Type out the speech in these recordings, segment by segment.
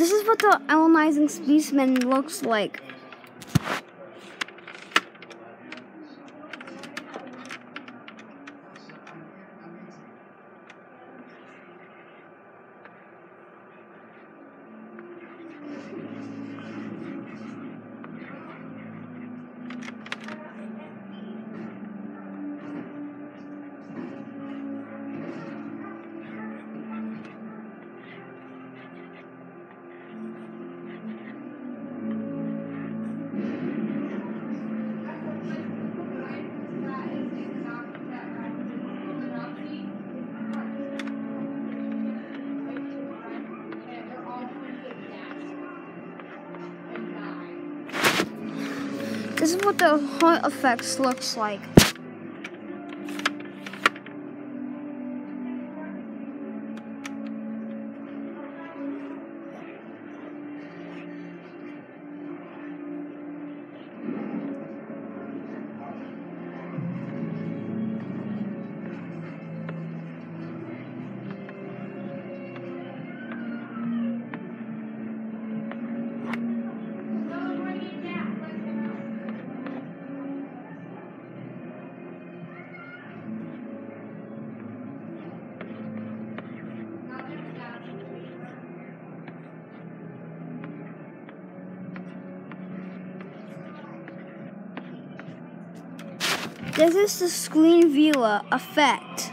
This is what the ionizing specimen looks like. This is what the heart effects looks like. This is the screen viewer effect.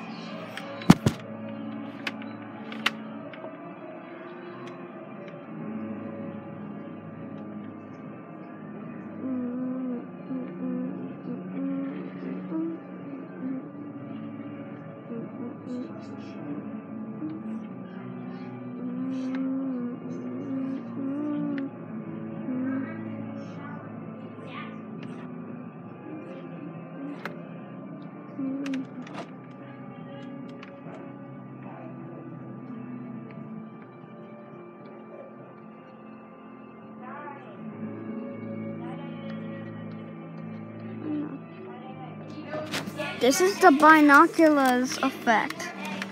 This is the binoculars effect.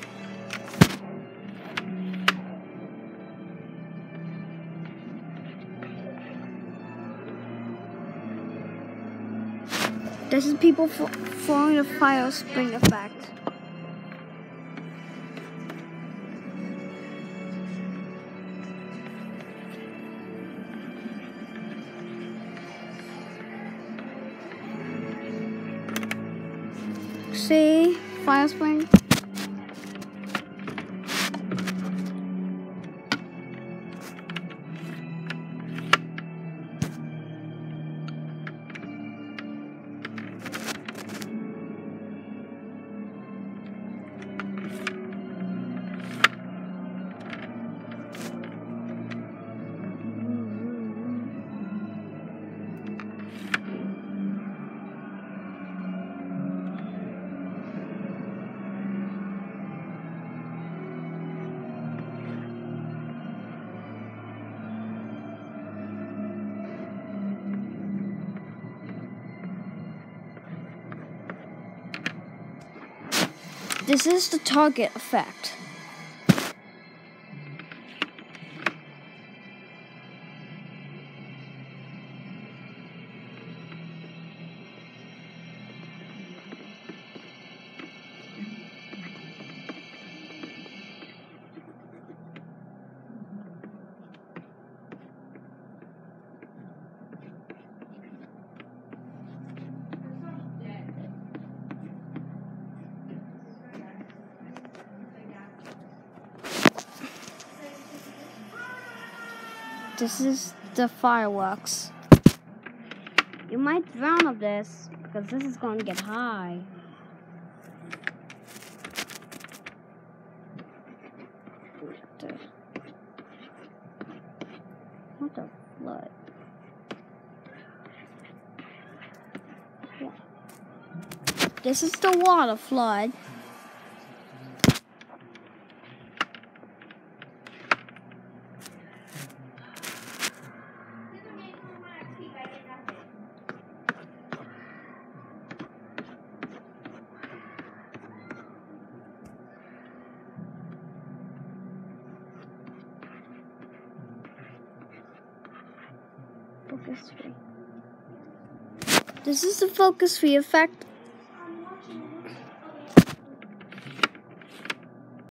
This is people throwing the fire spring effect. See? Fire spring. This is the target effect. This is the fireworks. You might drown of this because this is going to get high. What the flood? Yeah. This is the water flood. Focus 3. This is the focus 3 effect